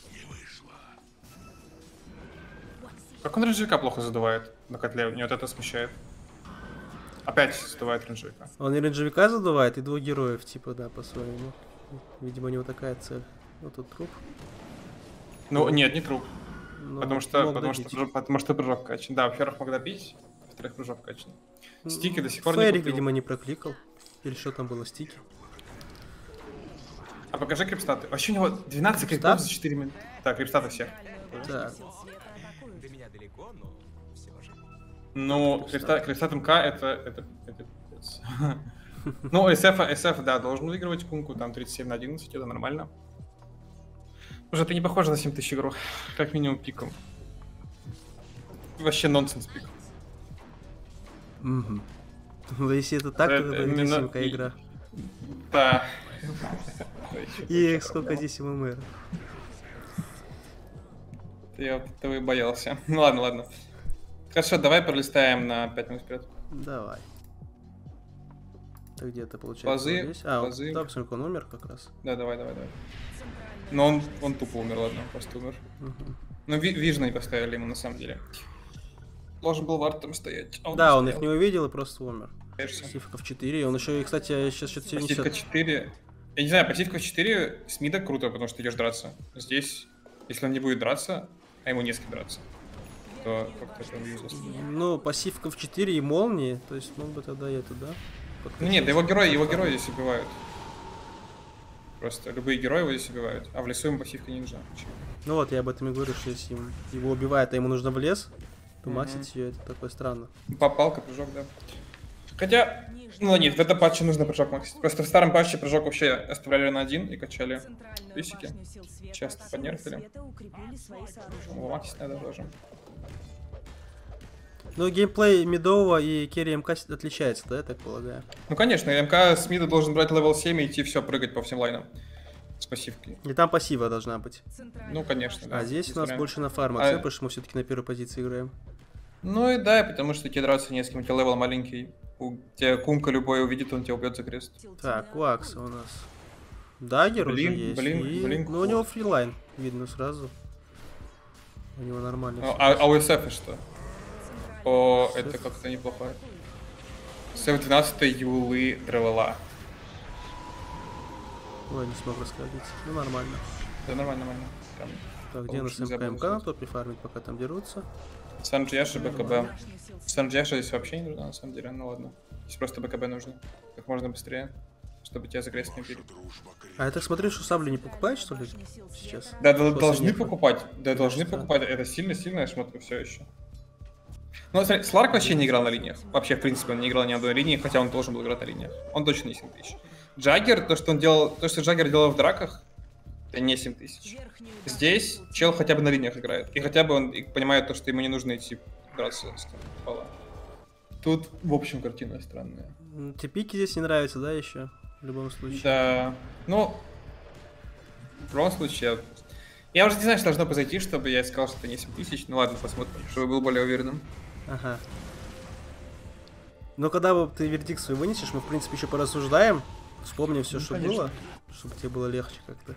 Как он ренжевика плохо задувает на котле, мне вот это смущает. Опять задувает ренжевика. Он и рейнджевика задувает, и двух героев, типа, да, по-своему. Видимо, у него такая цель. Вот тут труп. Ну, нет, не труп. но Потому что, мог потому, что, добить. прыжок- потому что прыжок качан. Да, во-первых, мог добить, во-вторых, прыжок качан. Стики до сих пор не Ферик, купил. видимо, не прокликал. Или что там было, стики? А покажи крипстаты. Вообще у него двенадцать Крипстат? крипов за четыре минуты. Так, крипстаты всех. Так, До меня далеко, но все же. Ну, крипстат, крипстат МК это... это, это пипец. Ну, СФ, СФ, да, должен выигрывать Кунку, там тридцать семь на одиннадцать, это нормально. Уже это не похоже на семь тысяч игру, как минимум пиком. Вообще нонсенс пик. Мгм. Ну, если это так, то Это это именно- веселенькая игра. Да. И сколько здесь ММР? Я этого и боялся. Ну ладно, ладно. Хорошо, давай пролистаем на пять минут вперед. Давай. Так где-то получается Базы, вот здесь? А, базы. вот, да, посмотри, он умер как раз. Да, давай, давай, давай. Но он, он тупо умер, ладно, он просто умер. Мгм. Ну, ви- вижно не поставили ему на самом деле. Должен был вартом стоять. а Да, он их стоял. не увидел и просто умер. Конечно. Пассивка в четыре, и он еще, и, кстати, сейчас что-то себе Пассивка несет. четыре. Я не знаю, пассивка в четыре с мида круто, потому что ты идешь драться. Здесь, если он не будет драться, а ему не с кем драться, то как-то это useless. Ну, пассивка в четыре и молнии, то есть мог бы тогда и это, да? Ну нет, его герои, его герои здесь убивают. Просто любые герои его здесь убивают. А в лесу ему пассивка не нужна. Ну вот, я об этом и говорю, что если им- его убивают, а ему нужно в лес, то Мгм. максить ее, это такое странно. Па- Палка, прыжок, да. Хотя, ну нет, в этом патче нужно прыжок максить. Просто в старом патче прыжок вообще оставляли на один и качали. Писики. Часто поднерфили. Его максить надо тоже. Ну, геймплей Медового и Керри МК отличается, да, я так полагаю? Ну конечно, МК с мида должен брать левел семь и идти все прыгать по всем лайнам. С пассивкой. И там пассива должна быть. Ну конечно, да. А здесь у нас Если- больше на фарм А- акцент, потому что мы все-таки на первой позиции играем. Ну и да, потому что тебе драться не с кем, у тебя левел маленький. У тебя Кумка любой увидит, он тебя убьет за крест. Так, у Акса у нас Даггер уже Блин, есть. блин, и- блин, Ну, у него фрилайн видно сразу. У него нормально. Ну, а, а у эс эф что? О, это как-то неплохо. эс эф двенадцать Юлы Древела. Ой, не смог расходить. Ну нормально. Да нормально, нормально. Там Так, где у нас МК на топе фармит, пока там дерутся? Санджеш и БКБ. Санджеша здесь вообще не нужно, на самом деле, ну ладно. Здесь просто БКБ нужно. Как можно быстрее, чтобы тебя загрязь не убили. А это смотри, что саблю не покупает, что ли, сейчас? Да, да, После должны нефа. покупать. Да, должны Кажется. покупать. Это сильно-сильная шмотка все еще. Ну, смотри, Сларк вообще не играл на линиях. Вообще, в принципе, он не играл ни на одной линии, хотя он должен был играть на линиях. Он точно не семь тысяч. Джаггер, то, что он делал, то, что Джаггер делал в драках, это не семь тысяч. Здесь чел хотя бы на линиях играет. И хотя бы он и понимает то, что ему не нужно идти драться с кем пола. Тут, в общем, картина странная. М, Тебе пики здесь не нравятся, да, еще? В любом случае. Да, ну, в любом случае, я, я уже не знаю, что должно произойти, чтобы я сказал, что это не семь тысяч. Ну ладно, посмотрим, чтобы был более уверенным. Ага. Но когда вот ты вердикт свой вынесешь, мы, в принципе, еще порассуждаем. Вспомним все, Ну, что конечно. было, чтобы тебе было легче как-то.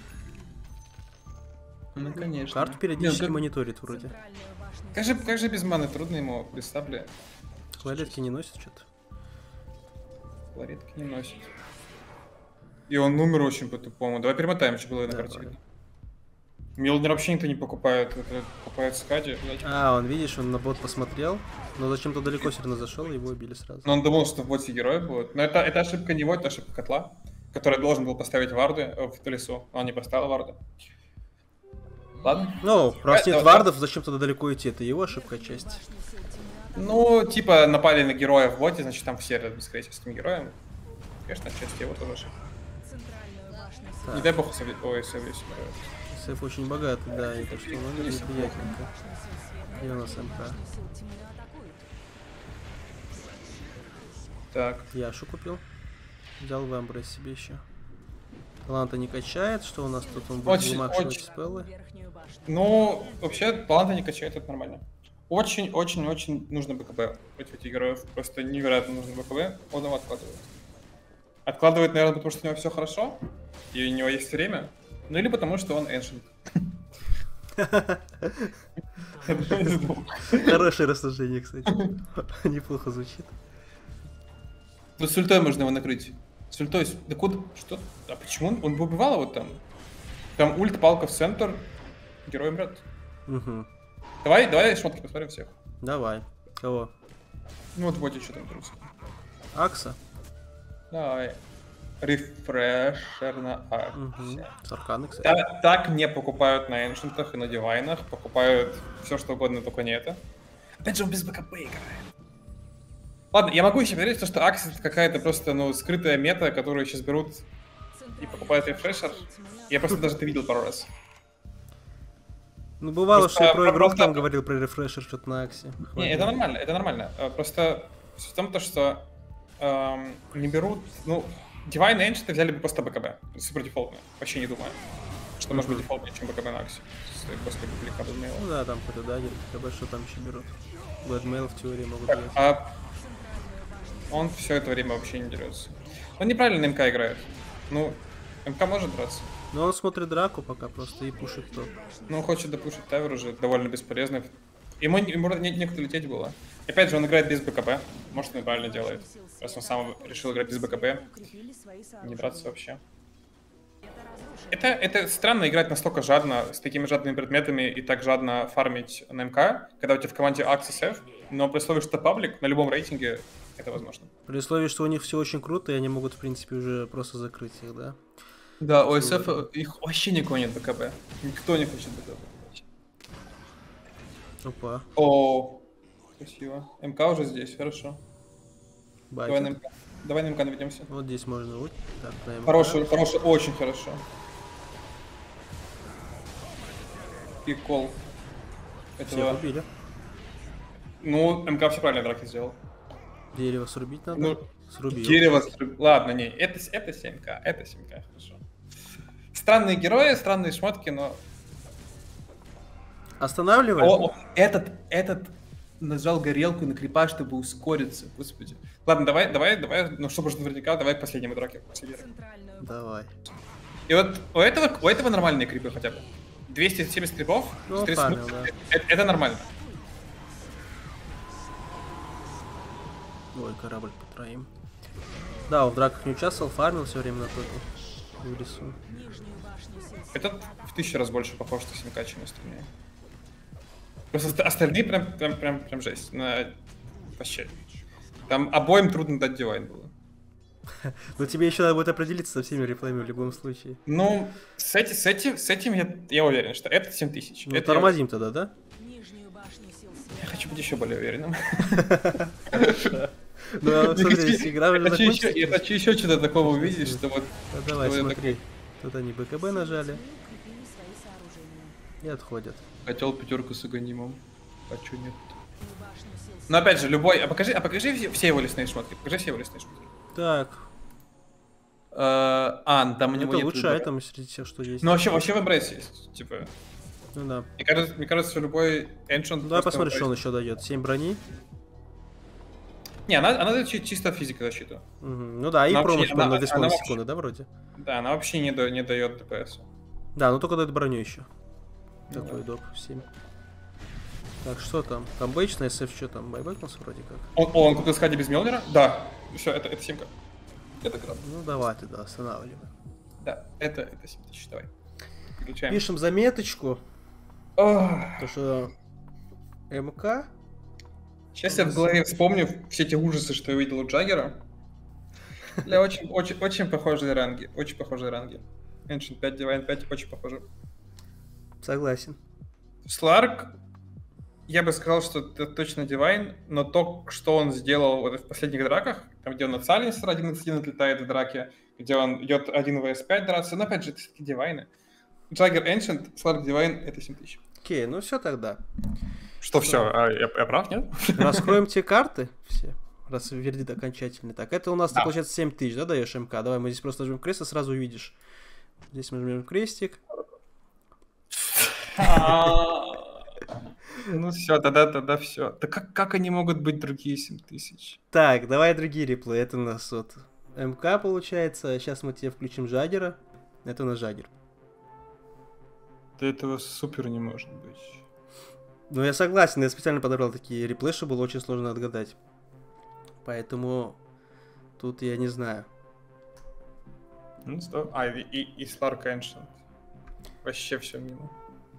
Ну, конечно. Карту периодически Не, ну, мониторит вроде. как, как, же, как же без маны? Трудно ему, представляю. Кларетки не носит что-то. Ларетки не носит. И он умер очень по-тупому. Давай перемотаем, что было на Да, картине. Милдер вообще никто не покупает. Это покупает Скади. блядь. А, он, видишь, он на бот посмотрел, но зачем-то далеко все равно зашел, и его убили сразу. Но он думал, что в боте герои будут. Но это, это ошибка не его, это ошибка котла, который должен был поставить варды э, в лесу. Но он не поставил варды. Ладно. Ну, раз Э, нет да, вардов, зачем тогда далеко идти? Это его ошибка часть. Ну, типа, напали на героя в боте, значит, там все рядом с крейсерским героем. Конечно, часть его тоже ошибка. Так. Не дай бог, сове- ой, сове- сове- Сэф очень богатый, да, и то, что он неприятненько. И у нас МК. Так. Яшу купил. Взял в Эмбрейс себе еще. Таланта не качает, что у нас тут он будет Очень, вымашивать очень. спеллы. Ну, вообще, таланта не качает, это нормально. Очень-очень-очень нужно БКБ против этих героев. Просто невероятно нужно БКБ. Он его откладывает. Откладывает, наверное, потому что у него все хорошо, и у него есть время. Ну или потому что он Ancient. Хорошее рассуждение, кстати. Неплохо звучит. Ну, с ультой можно его накрыть. С ультой... Да куда? Что? А почему он? Он бы убивал его там. Там ульт, палка в центр. Герой умрет. Угу. Давай, давай шмотки посмотрим всех. Давай. Кого? Ну вот вот что там трусит. Акса? Давай. Рефрешер на Угу. Аксе. Сарканы, кстати. Так, так не покупают на эншентах и на дивайнах. Покупают все что угодно, только не это. Опять же, он без БКБ играет. Ладно, я могу еще поверить, что, что Аксис это какая-то просто, ну, скрытая мета, которую сейчас берут и покупают рефрешер. Я просто даже это видел пару раз. Ну, бывало, Просто что и про игрок просто- там говорил про рефрешер, что-то на Аксе. Не, это нормально, это нормально. А, Просто суть в том, то, что эм, не берут, ну, Divine и Ancient взяли бы просто БКБ, супер дефолтно, вообще не думаю, что может быть дефолтнее, чем БКБ на Аксе. С- После публика Bloodmail. Ну да, там какой-то дагер, КБ, что там еще берут. Bloodmail в теории могут Так, взять. а он все это время вообще не дерется. Он неправильно на МК играет. Ну, МК может драться. Но он смотрит драку пока просто и пушит топ. Но он хочет допушить тавер уже довольно бесполезно. Ему, ему не, некуда лететь было. Опять же, он играет без БКБ. Может, он и правильно делает. Раз он сам решил играть без БКБ. Не драться вообще. Это, это странно играть настолько жадно, с такими жадными предметами и так жадно фармить на МК, когда у тебя в команде Axis F, но при условии, что паблик на любом рейтинге это возможно. При условии, что у них все очень круто, и они могут, в принципе, уже просто закрыть их, да? Да, у эс эф их вообще никого нет БКБ. Никто не хочет БКБ. Опа, О, красиво. МК уже здесь, хорошо. Давай на байтит. МК. Давай на МК наведемся. Вот здесь можно ульт. Так, на МК. Хороший, хороший, очень хорошо. И кол. Всех Этого... убили. Ну, МК все правильно драки сделал. Дерево срубить надо. Ну, Срубил. Дерево... сруб- Ладно, не, это, это семь ка, это семь ка, хорошо. Странные герои, странные шмотки, но... Останавливаем? О, о, этот, этот нажал горелку на крипа, чтобы ускориться, господи. Ладно, давай, давай, давай, ну чтобы уже наверняка, давай к последнему драке. Последней драке. Давай. И вот у этого, у этого нормальные крипы хотя бы. двести семьдесят крипов, Ну, четыреста фармил, смут- да. это, это нормально. Ой, корабль по троим. Да, он в драках не участвовал, фармил все время на топе. В лесу. Этот в тысячу раз больше похож на семь ка, чем остальные. Просто ост- остальные прям, прям, прям, прям жесть. На... Вообще. Там обоим трудно дать дивайн было. Но тебе еще надо будет определиться со всеми реплеями в любом случае. Ну, с, эти, с, этим, с этим я, я уверен, что это семь тысяч. Ну, Это я, тормозим тогда, да? я хочу быть еще более уверенным. Ну, а смотри, Я если игра уже хочу еще- закончится... я хочу еще что-то такого увидеть, что вот... Ну, давай, что я смотри. Тут они БКБ нажали и отходят. Хотел пятерку с аганимом. А чё нет? Но опять же, любой... А покажи, а покажи все, все его лесные шмотки. Покажи все его лесные шмотки. Так, Э, А, ну там у него это нет лучший выбора. айтем среди всех, что есть. Ну вообще, вообще в Embrace есть. Типа, Ну да. мне кажется, мне кажется, что любой Ancient... Ну, давай просто посмотрим, что он Embrace. еще дает. семь брони. Не, она, она дает чи- чисто физика защиту. Мгм. Ну да, и Она промах вообще- по она- на две с половиной она секунды, да, вроде? Да, она вообще не, да- не дает ДПС. Да, ну только дает броню еще. Ну Такой да. доп. семь. Так, что там? Там бейдж на эс эф, что там? Байбэкнулся вроде как. Он, о, он купил сходи без Мелнера? Да. Все, это, это семка. Это краб. Ну давай тогда останавливаем. Да, это, это семь тысяч. Давай. Переключаем. Пишем заметочку, Ох. то что МК. Сейчас я в голове вспомню все те ужасы, что я видел у Джаггера. Для очень, очень, очень похожие ранги. Очень похожие ранги. Ancient пять, Divine пять очень похожи. Согласен. Сларк, я бы сказал, что это точно Divine, но то, что он сделал вот в последних драках, там, где он от Сайленсера один на один отлетает в драке, где он идет один в эс пять драться, но опять же, это все-таки Divine. Джаггер Ancient, Сларк Divine — это семь тысяч. Окей, ну все тогда. Что, все, а я, я прав, нет? Раскроем те карты все. Раз вердикт окончательный. Так, это у нас, Да. получается, семь тысяч, да, даешь МК? Давай мы здесь просто нажмем крест и сразу увидишь. Здесь мы жмем крестик. Ну все, тогда, тогда все. Да как, как они могут быть другие семь тысяч? Так, давай другие реплеи. Это у нас вот МК получается. Сейчас мы тебе включим Жаггера. Это у нас Жаггер. Да этого супер не может быть. Ну, я согласен, я специально подобрал такие реплеи, что было очень сложно отгадать. Поэтому тут я не знаю. Ну, сто- А, и, и, и Сларк Ancient. Вообще все мимо.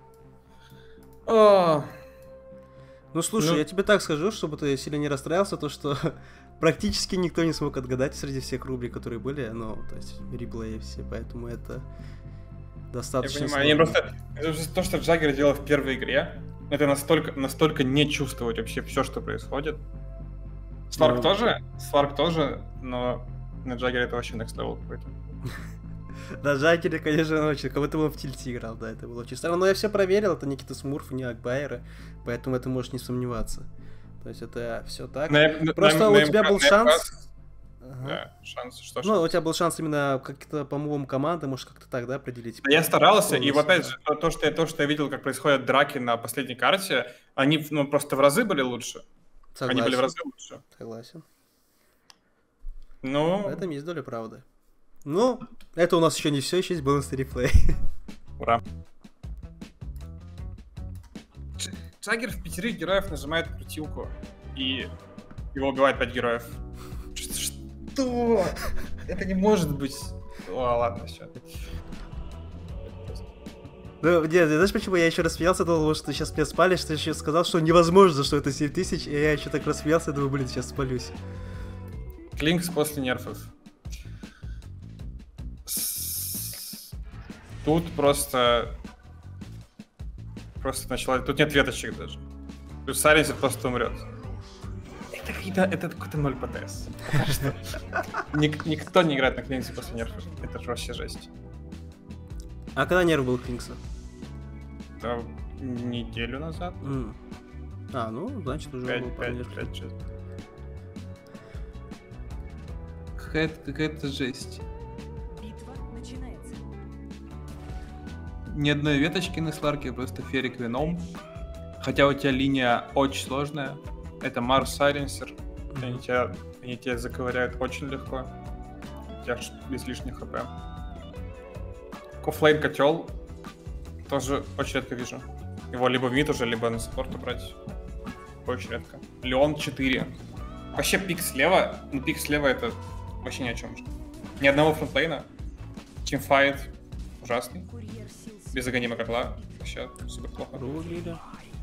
О, Ну, слушай, Ну- я тебе так скажу, чтобы ты сильно не расстраивался, то что практически никто не смог отгадать среди всех рубрик, которые были, ну, то есть реплеи все, поэтому это я достаточно понимаю, не сложно. просто... это же то, что Джаггер делал в первой игре, это настолько, настолько не чувствовать вообще все, что происходит. Сларк Ну. тоже, Сларк тоже, но на Джаггере это вообще next level какой-то. Да, Жаггер, конечно, очень, как будто бы он в тильте играл, да, это было очень странно. Но я все проверил, это Никита Смурф, не Акбайеры, поэтому это можешь не сомневаться. То есть это все так. На- на- Просто на- у на тебя МК был на шанс. МК Ага. Да, шанс, что Ну, у шанс? тебя был шанс именно как-то по мувам команды, может, как-то так, да, определить? Да, я старался, и Полностью, вот опять да. же, то, то, что я, то, что я видел, как происходят драки на последней карте, они ну, просто в разы были лучше. Они были в Согласен, разы лучше. согласен. Ну, В этом есть доля правды. Ну, это у нас еще не все, еще есть бонусный реплей. ура. Дж- Джаггер в пятерых героев нажимает крутилку, и его убивает пять героев. Ш- Что? Это не может быть. О, ладно, все. Ну, нет, знаешь, почему я еще рассмеялся, думал, что ты сейчас меня спалишь, ты еще сказал, что невозможно, что это семь тысяч, и я еще так рассмеялся, думаю, блин, сейчас спалюсь. Клинкс после нерфов. С- Тут просто... Просто начала... Тут нет веточек даже. Тут Сайленсер просто умрет. Это какие-то... Это какой-то ноль ПТС. Потому что ник- Никто не играет на Клинксе после нерфов. Это же вообще жесть. А когда нерв был Клинкса? Это неделю назад. М. А, ну, значит, уже был пять, пару пять, нерв. пять, шесть. Какая-то, какая-то жесть. Битва начинается. Ни одной веточки на Сларке, просто Ферик Веном. Хотя у тебя линия очень сложная. Это Марс Сайленсер. Они тебя, они тебя заковыряют очень легко. У тебя ж без лишних хп. Кофлейн котел. Тоже очень редко вижу. Его либо в мид уже, либо на саппорт брать. Очень редко. Леон четыре. Вообще пик слева, ну пик слева это вообще ни о чем. Ни одного фронтлейна. Тимфайт ужасный. Курьер сил Без огонима гагла. Вообще супер плохо. Рулили.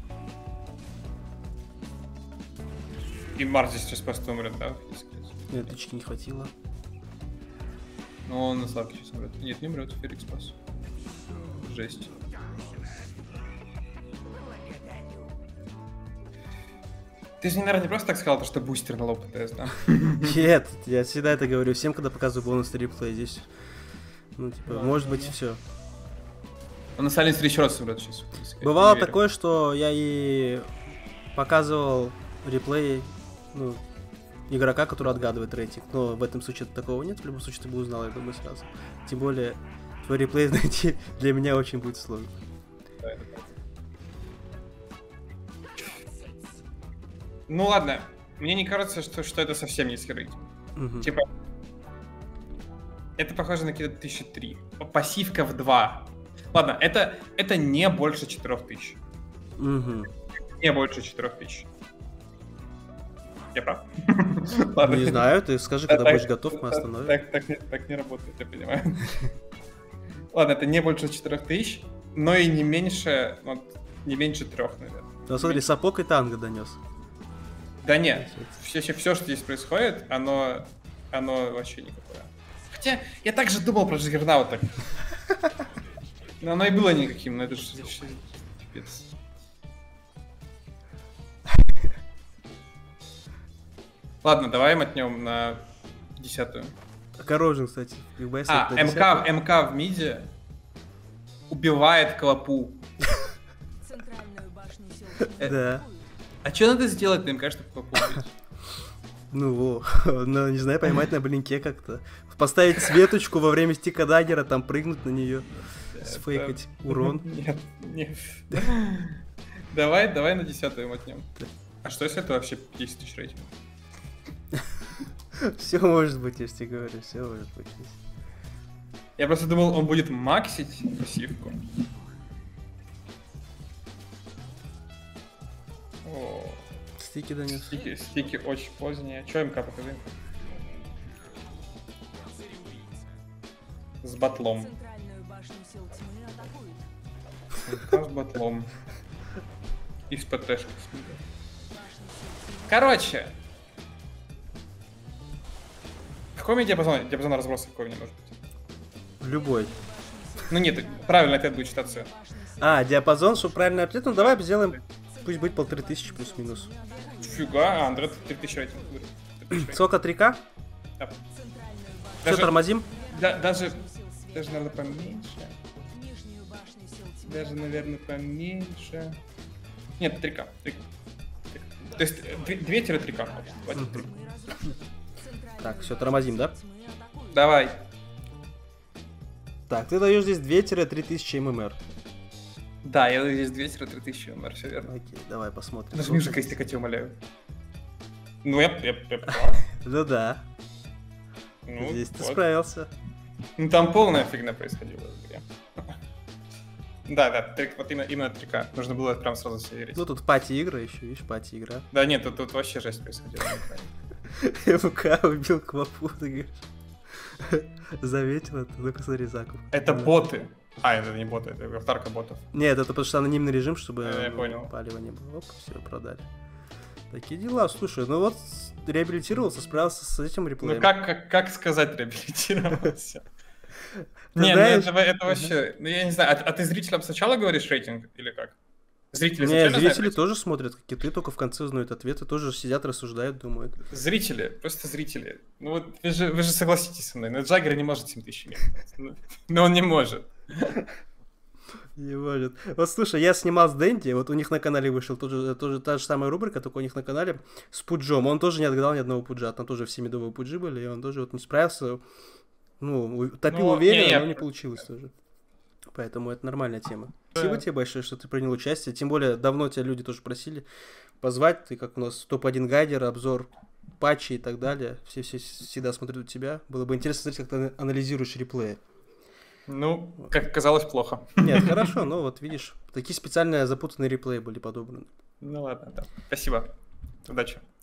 И Марс здесь сейчас просто умрет, да? Нет, тычки не хватило. Ну он на слабке сейчас умрет. Нет, не умрет, Ферик спас. Жесть. Ты же, наверное, не просто так сказал, что бустер на лоу ПТС, да? Нет, я всегда это говорю всем, когда показываю бонус реплей здесь. Ну, типа, Да, может да, быть, да. все. Он на Сайленсере еще раз умрет сейчас. Бывало такое, что я и показывал реплей, ну, игрока, который отгадывает рейтинг. Но в этом случае такого нет, в любом случае ты бы узнал, я думаю, сразу. Тем более, твой реплей найти для меня очень будет сложно. Ну ладно, мне не кажется, что, что это совсем низкий рейтинг. Мгм. Типа, это похоже на какие-то тысячи три. Пассивка в два. Ладно, это, это не больше четырех тысяч. Мгм. Не больше четырех тысяч. Я прав? Ладно. Не знаю, ты скажи, когда Так- будешь готов, мы так- остановим. Так, так не, так не работает, я понимаю. Ладно, это не больше четырех тысяч, но и не меньше, вот, не меньше трех, наверное. Ну смотри, сапог и танго донес. Да нет, все, все, все, что здесь происходит, оно, оно вообще никакое. Хотя, я также думал про Джиггернаута. Но оно и было никаким, но это же вообще пипец. Ладно, давай мотнем на десятую. Корожен, кстати. Как бы если А, это МК, десятый- МК в миде убивает Клопу. центральную башню сил тьмы Да. атакуют. А что надо сделать на МК, чтобы Клопу убить? Ну, во. Ну, не знаю, поймать на блинке как-то. Поставить светочку во время стика даггера, там прыгнуть на нее, сфейкать урон. Нет, нет. Давай, давай на десятую мотнем. А что если это вообще десять тысяч рейтинг? Все может быть, я же тебе говорю, все может быть. Я просто думал, он будет максить пассивку. О, Стики донес. стики, стики очень поздние. Че МК, покажи. С батлом. Центральную башню сил тьмы атакуют. МК с батлом. И с ПТшкой. Короче. Какой у меня диапазон, диапазон разброса какой у меня может быть? Любой. Ну нет, правильно ответ будет считаться. А, диапазон, чтобы правильный ответ, ну давай сделаем, пусть будет полторы тысячи плюс-минус. Фига, а, Андре три тысячи рейтинг. три тысячи рейтинг. Сколько, три ка? Да. Все, Даже- тормозим? Да, даже, даже, наверное, поменьше. Нижнюю башню сил тьмы Даже, наверное, поменьше. Нет, три ка. три ка. То есть два-три ка. Хватит три. Так, все, тормозим, да? тьмы атакуют. Давай. Так, ты даешь здесь два-три тысячи ММР. Да, я здесь два-три тысячи, умер, все верно. Окей, давай посмотрим. Нажми уже крестика, тебя умоляю. Ну, я, я, я прав. Ну да, Ну, здесь ты вот. справился. Ну, там полная фигня происходила в игре. Да, да, три- вот именно, именно три ка. Нужно было прям сразу все верить. Ну тут пати игры еще, видишь, пати игра. Да нет, тут, тут вообще жесть происходила. на экране. МК убил Квапу, ты говоришь. Заметил это? Ну-ка смотри, закуп. Это Да. боты. А, это не боты, это аватарка ботов. Нет, это потому что анонимный режим, чтобы Э, я ну, понял. палева не было. Оп, все, продали. Такие дела, слушай, ну вот с- реабилитировался, справился с этим реплеем. Ну как, как, как сказать реабилитировался? Ты Не, ну знаешь- это, это вообще, ну я не знаю, а, а ты зрителям сначала говоришь рейтинг или как? Зрители Не, изначально знают зрители рейтинг? тоже смотрят, как и ты, только в конце узнают ответы, тоже сидят, рассуждают, думают. Зрители, просто зрители. Ну вот вы же, вы же согласитесь со мной, но Джаггер не может семь тысяч иметь. Ну, ну он не может. Не может. Вот слушай, я снимал с Дэнди, вот у них на канале вышел тоже, тоже та же самая рубрика, только у них на канале с Пуджом. Он тоже не отгадал ни одного Пуджа, там тоже все медовые Пуджи были, и он тоже вот не справился. Ну, у- топил Ну, уверенно, не, я- но не получилось тоже. Поэтому это нормальная тема. Спасибо Да. тебе большое, что ты принял участие. Тем более, давно тебя люди тоже просили позвать. Ты как у нас топ один гайдер, обзор патчи и так далее. Все, все всегда смотрят у тебя. Было бы интересно смотреть, как ты анализируешь реплеи. Ну, как оказалось, плохо. Нет, хорошо, но вот видишь, такие специальные запутанные реплеи были подобраны. Ну ладно, да. Спасибо. Удачи.